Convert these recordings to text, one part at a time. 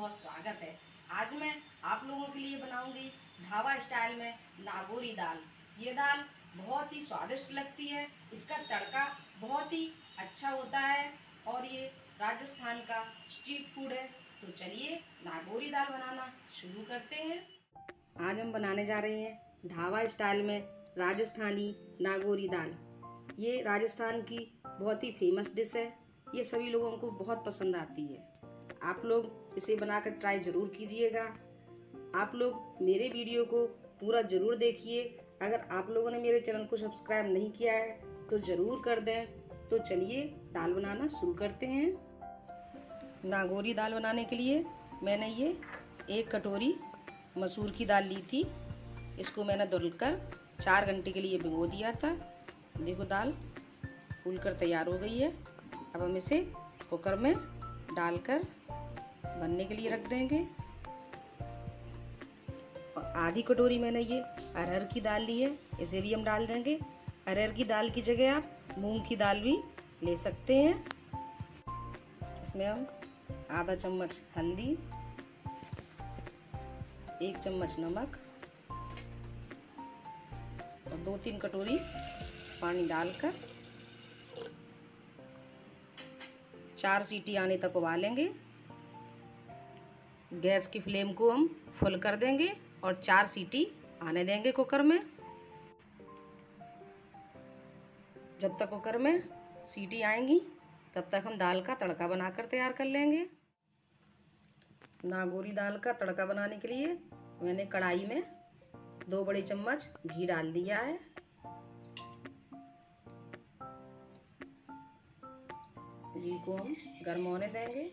बहुत स्वागत है। आज मैं आप लोगों के लिए बनाऊंगी ढाबा स्टाइल में नागौरी दाल। ये दाल बहुत ही स्वादिष्ट लगती है। इसका तड़का बहुत ही अच्छा होता है और ये राजस्थान का स्ट्रीट फूड है। तो चलिए नागौरी दाल बनाना शुरू करते हैं। आज हम बनाने जा रहे हैं ढाबा स्टाइल में राजस्थानी नागौरी दाल। ये राजस्थान की बहुत ही फेमस डिश है। ये सभी लोगों को बहुत पसंद आती है। आप लोग इसे बनाकर ट्राई ज़रूर कीजिएगा। आप लोग मेरे वीडियो को पूरा ज़रूर देखिए। अगर आप लोगों ने मेरे चैनल को सब्सक्राइब नहीं किया है तो ज़रूर कर दें। तो चलिए दाल बनाना शुरू करते हैं। नागौरी दाल बनाने के लिए मैंने ये 1 कटोरी मसूर की दाल ली थी। इसको मैंने धुलकर 4 घंटे के लिए भिगो दिया था। देखो दाल फूलकर तैयार हो गई है। अब हम इसे कुकर में डालकर बनने के लिए रख देंगे। और आधी कटोरी मैंने ये अरहर की दाल ली है, इसे भी हम डाल देंगे। अरहर की दाल की जगह आप मूंग की दाल भी ले सकते हैं। इसमें हम आधा चम्मच हल्दी, 1 चम्मच नमक और 2-3 कटोरी पानी डालकर 4 सीटी आने तक उबालेंगे। गैस की फ्लेम को हम फुल कर देंगे और 4 सीटी आने देंगे कुकर में। जब तक कुकर में सीटी आएंगी तब तक हम दाल का तड़का बनाकर तैयार कर लेंगे। नागौरी दाल का तड़का बनाने के लिए मैंने कढ़ाई में 2 बड़े चम्मच घी डाल दिया है। घी को हम गर्म होने देंगे।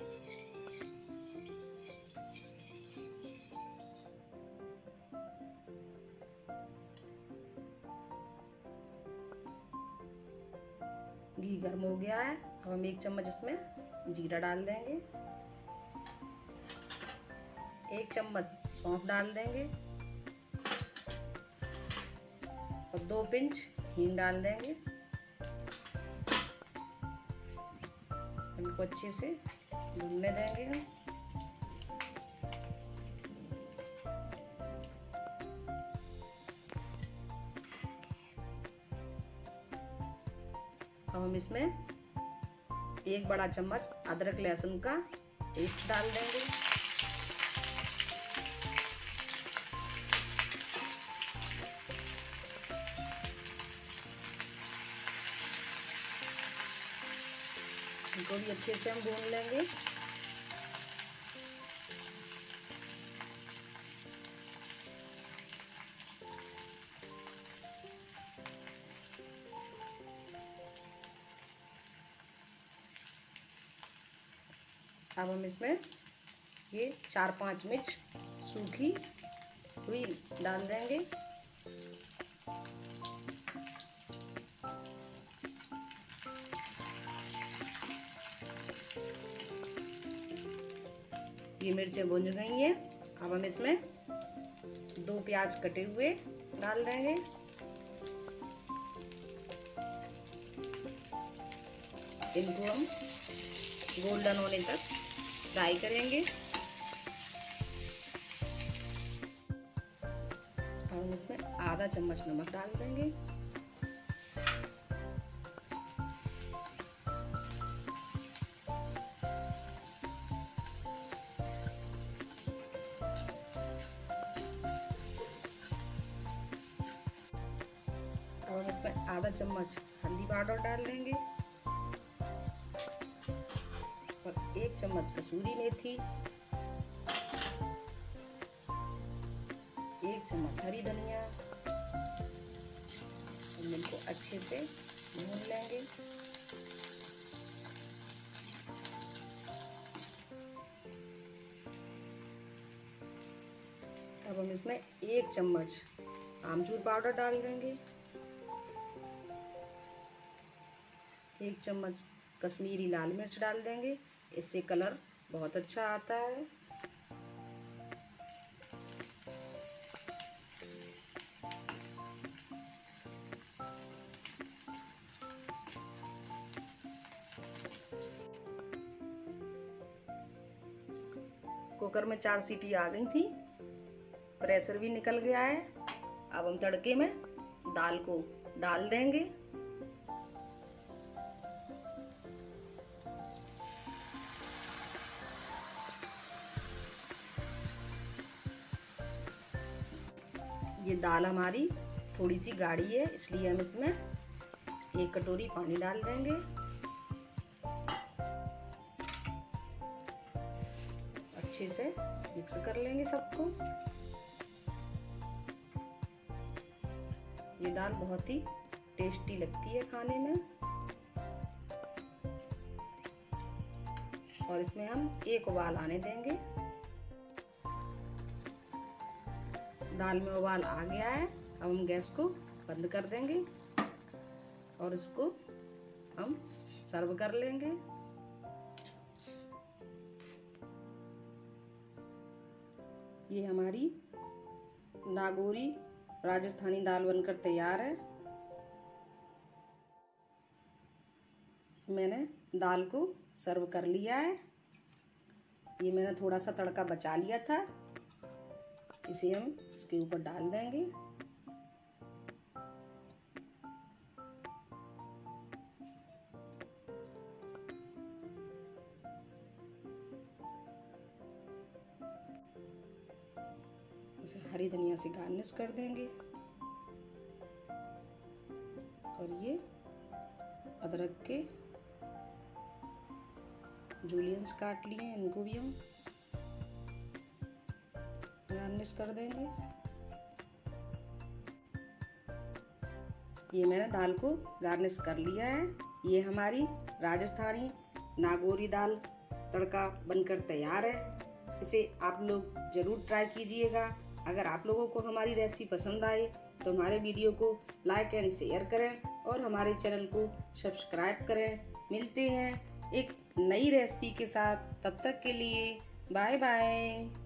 घी गर्म हो गया है। अब हम 1 चम्मच इसमें जीरा डाल देंगे। 1 चम्मच सौंफ डाल देंगे और 2 पिंच हींग डाल देंगे। इनको अच्छे से भूनने देंगे हम। अब हम इसमें 1 बड़ा चम्मच अदरक लहसुन का पेस्ट डाल देंगे। इनको भी अच्छे से हम भून लेंगे। अब हम इसमें ये 4-5 मिर्च सूखी हुई डाल देंगे। ये मिर्चें भुन गई हैं। अब हम इसमें 2 प्याज कटे हुए डाल देंगे। इनको हम गोल्डन होने तक फ्राई करेंगे। हम इसमें आधा चम्मच नमक डाल देंगे। और हम इसमें आधा चम्मच हल्दी पाउडर डाल देंगे और 1 चम्मच कसूरी मेथी, 1 चम्मच हरी धनिया। हम इनको अच्छे से भून लेंगे। अब हम इसमें 1 चम्मच आमचूर पाउडर डाल देंगे, 1 चम्मच कश्मीरी लाल मिर्च डाल देंगे। इससे कलर बहुत अच्छा आता है। कुकर में 4 सीटी आ गई थी, प्रेशर भी निकल गया है। अब हम तड़के में दाल को डाल देंगे। ये दाल हमारी थोड़ी सी गाढ़ी है, इसलिए हम इसमें 1 कटोरी पानी डाल देंगे। अच्छे से मिक्स कर लेंगे सबको। ये दाल बहुत ही टेस्टी लगती है खाने में। और इसमें हम 1 उबाल आने देंगे। दाल में उबाल आ गया है। अब हम गैस को बंद कर देंगे और इसको हम सर्व कर लेंगे। ये हमारी नागौरी राजस्थानी दाल बनकर तैयार है। मैंने दाल को सर्व कर लिया है। ये मैंने थोड़ा सा तड़का बचा लिया था, इसे हम इसके ऊपर डाल देंगे। इसे हरी धनिया से गार्निश कर देंगे। और ये अदरक के जूलियंस काट लिए, इनको भी हम गार्निश कर देंगे। ये मैंने दाल को गार्निश कर लिया है। ये हमारी राजस्थानी नागौरी दाल तड़का बनकर तैयार है। इसे आप लोग ज़रूर ट्राई कीजिएगा। अगर आप लोगों को हमारी रेसिपी पसंद आए तो हमारे वीडियो को लाइक एंड शेयर करें और हमारे चैनल को सब्सक्राइब करें। मिलते हैं एक नई रेसिपी के साथ, तब तक के लिए बाय बाय।